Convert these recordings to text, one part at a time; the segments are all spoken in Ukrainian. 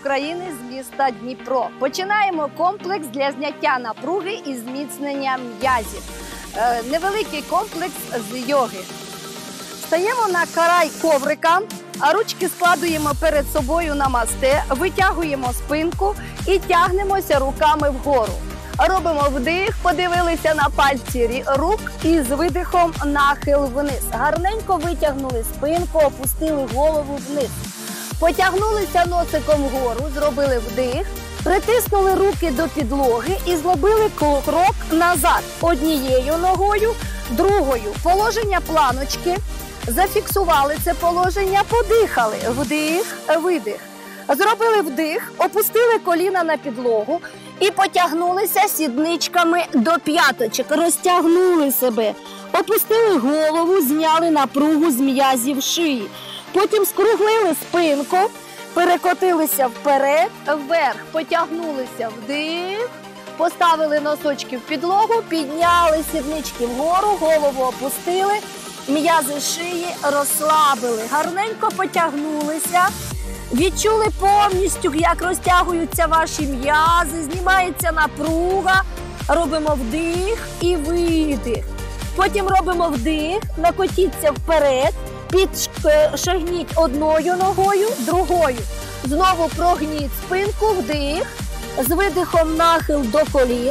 України з міста Дніпро. Починаємо комплекс для зняття напруги і зміцнення м'язів. Невеликий комплекс з йоги. Стаємо на край коврика, а ручки складуємо перед собою намасте, витягуємо спинку і тягнемося руками вгору. Робимо вдих, подивилися на пальці рук і з видихом нахил вниз. Гарненько витягнули спинку, опустили голову вниз. Потягнулися носиком вгору, зробили вдих, притиснули руки до підлоги і зробили крок назад. Однією ногою, другою. Положення планочки. Зафіксували це положення, подихали. Вдих, видих. Зробили вдих, опустили коліна на підлогу і потягнулися сідничками до п'яточок. Розтягнули себе. Опустили голову, зняли напругу з м'язів шиї. Потім скруглили спинку, перекотилися вперед, вверх, потягнулися вдих, поставили носочки в підлогу, підняли сіднички вгору, голову опустили, м'язи шиї розслабили, гарненько потягнулися, відчули повністю, як розтягуються ваші м'язи, знімається напруга, робимо вдих і видих. Потім робимо вдих, накотіться вперед, підшагніть одною ногою, другою. Знову прогніть спинку, вдих, з видихом нахил до колін.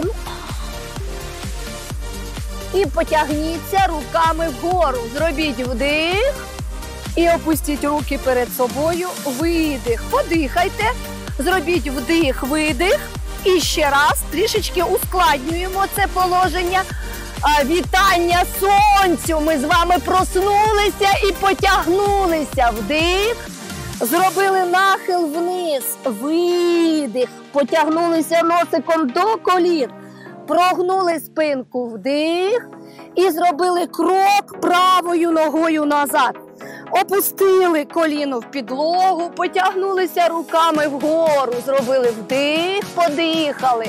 І потягніться руками вгору. Зробіть вдих і опустіть руки перед собою, видих. Подихайте, зробіть вдих, видих. І ще раз трішечки ускладнюємо це положення. Вітання сонцю! Ми з вами проснулися і потягнулися. Вдих. Зробили нахил вниз. Видих. Потягнулися носиком до колін. Прогнули спинку. Вдих. І зробили крок правою ногою назад. Опустили коліно в підлогу. Потягнулися руками вгору. Зробили вдих. Подихали.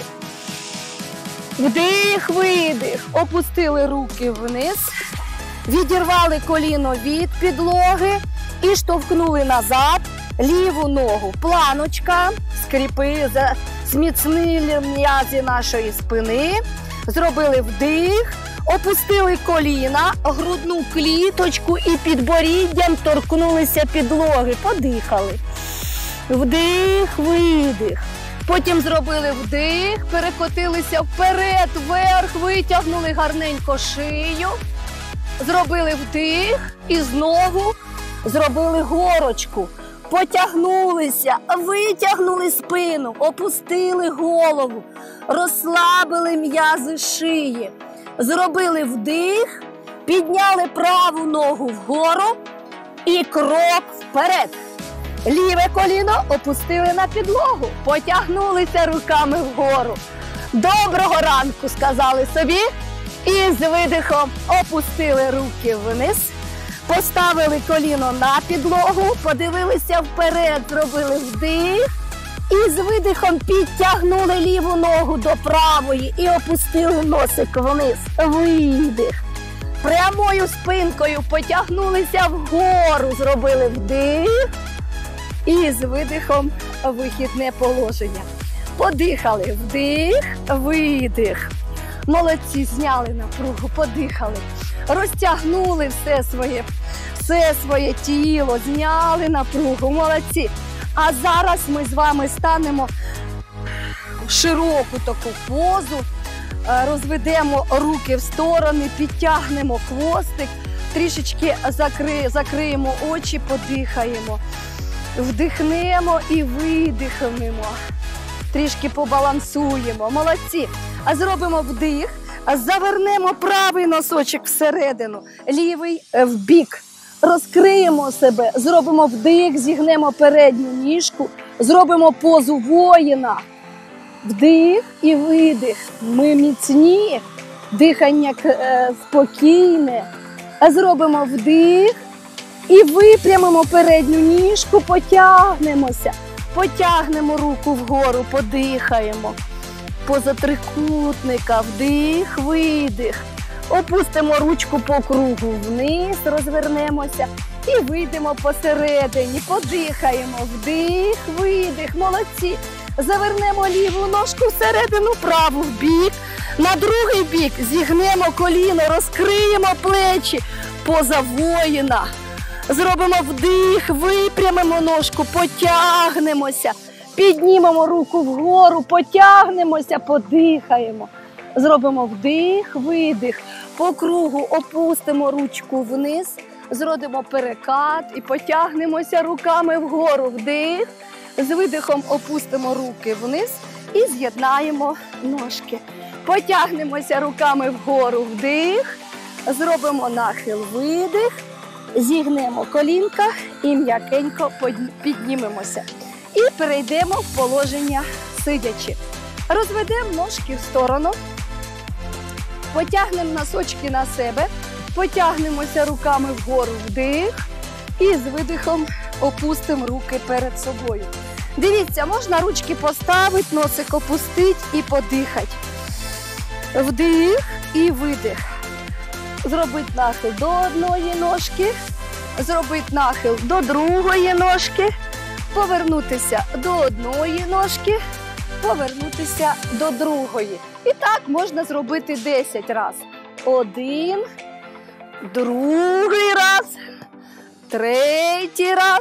Вдих, видих. Опустили руки вниз, відірвали коліно від підлоги і штовхнули назад ліву ногу. Планочка, скріпи, зміцнили м'язи нашої спини. Зробили вдих, опустили коліна, грудну кліточку і підборіддям торкнулися підлоги. Подихали. Вдих, видих. Потім зробили вдих, перекотилися вперед, вверх, витягнули гарненько шию. Зробили вдих і знову зробили горочку. Потягнулися, витягнули спину, опустили голову, розслабили м'язи шиї. Зробили вдих, підняли праву ногу вгору і крок вперед. Ліве коліно опустили на підлогу, потягнулися руками вгору. Доброго ранку, сказали собі. І з видихом опустили руки вниз, поставили коліно на підлогу, подивилися вперед, зробили вдих. І з видихом підтягнули ліву ногу до правої і опустили носик вниз. Видих. Прямою спинкою потягнулися вгору, зробили вдих. І з видихом вихідне положення. Подихали. Вдих, видих. Молодці, зняли напругу, подихали. Розтягнули все своє тіло, зняли напругу. Молодці. А зараз ми з вами станемо в широку таку позу. Розведемо руки в сторони, підтягнемо хвостик. Трішечки закриємо очі, подихаємо. Вдихнемо і видихнемо. Трішки побалансуємо. Молодці. А зробимо вдих. Завернемо правий носочок всередину, лівий вбік. Розкриємо себе. Зробимо вдих, зігнемо передню ніжку. Зробимо позу воїна. Вдих і видих. Ми міцні. Дихання спокійне. Зробимо вдих. І випрямимо передню ніжку, потягнемося. Потягнемо руку вгору, подихаємо. Поза трикутника, вдих, видих. Опустимо ручку по кругу вниз, розвернемося. І вийдемо посередині, подихаємо, вдих, видих, молодці. Завернемо ліву ножку всередину, праву в бік. На другий бік зігнемо коліно, розкриємо плечі, поза воїна. Зробимо вдих, випрямимо ножку, потягнемося. Піднімемо руку вгору, потягнемося, подихаємо. Зробимо вдих, видих. По кругу опустимо ручку вниз, зробимо перекат і потягнемося руками вгору. Вдих. З видихом опустимо руки вниз і з'єднаємо ножки. Потягнемося руками вгору. Вдих. Зробимо нахил, видих. Зігнемо колінка і м'якенько піднімемося. І перейдемо в положення сидячи. Розведемо ножки в сторону. Потягнемо носочки на себе. Потягнемося руками вгору. Вдих. І з видихом опустимо руки перед собою. Дивіться, можна ручки поставити, носик опустити і подихати. Вдих і видих. Зробити нахил до одної ножки, зробити нахил до другої ножки, повернутися до одної ножки, повернутися до другої. І так можна зробити 10 разів. 1, другий раз, третій раз,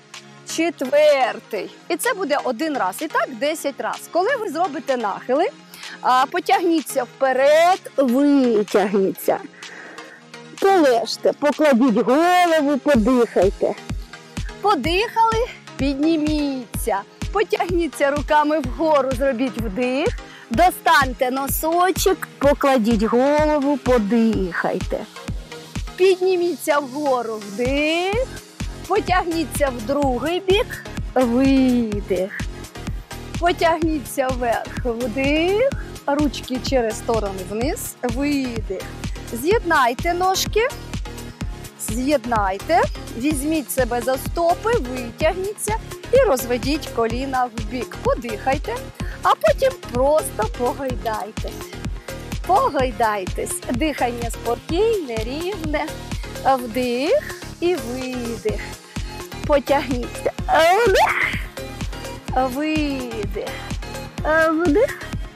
четвертий. І це буде 1 раз. І так 10 разів. Коли ви зробите нахили, потягніться вперед, витягніться. Полежте, покладіть голову, подихайте. Подихали, підніміться. Потягніться руками вгору, зробіть вдих. Достаньте носочок, покладіть голову, подихайте. Підніміться вгору, вдих. Потягніться в другий бік, видих. Потягніться вверх, вдих. Ручки через сторони вниз, видих. З'єднайте ножки, з'єднайте, візьміть себе за стопи, витягніться і розведіть коліна в бік. Подихайте, а потім просто погойдайтесь. Погойдайтесь. Дихання спокійне, рівне. Вдих і видих. Потягніться. Вдих. Видих. Вдих.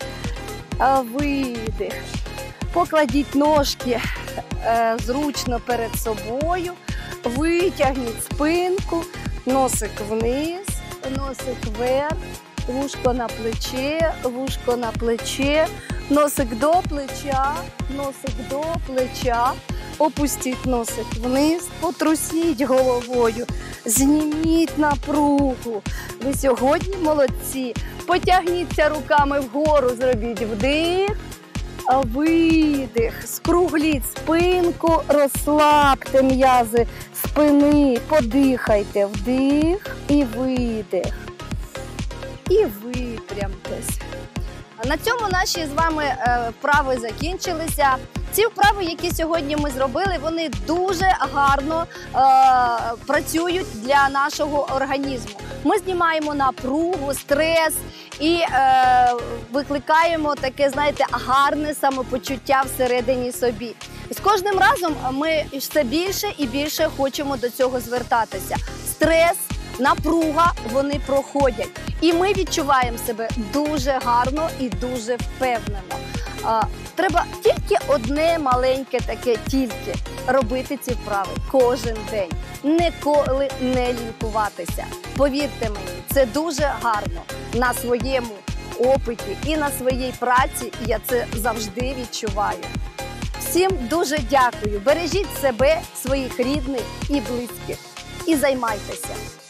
Видих. Покладіть ножки зручно перед собою, витягніть спинку, носик вниз, носик вверх, вушко на плече, вушко на плече, носик до плеча, носик до плеча. Опустіть носик вниз, потрусіть головою, зніміть напругу. Ви сьогодні молодці. Потягніться руками вгору, зробіть вдих, видих. Скругліть спинку, розслабте м'язи спини, подихайте. Вдих і видих. І випрямтесь. На цьому наші з вами вправи закінчилися. Ці вправи, які сьогодні ми зробили, вони дуже гарно працюють для нашого організму. Ми знімаємо напругу, стрес і викликаємо таке, знаєте, гарне самопочуття всередині собі. І з кожним разом ми все більше і більше хочемо до цього звертатися. Стрес, напруга, вони проходять. І ми відчуваємо себе дуже гарно і дуже впевнено. Треба тільки одне маленьке таке тільки робити ці вправи кожен день. Ніколи не лінкуватися. Повірте мені, це дуже гарно. На своєму опиті і на своїй праці я це завжди відчуваю. Всім дуже дякую. Бережіть себе, своїх рідних і близьких. І займайтеся.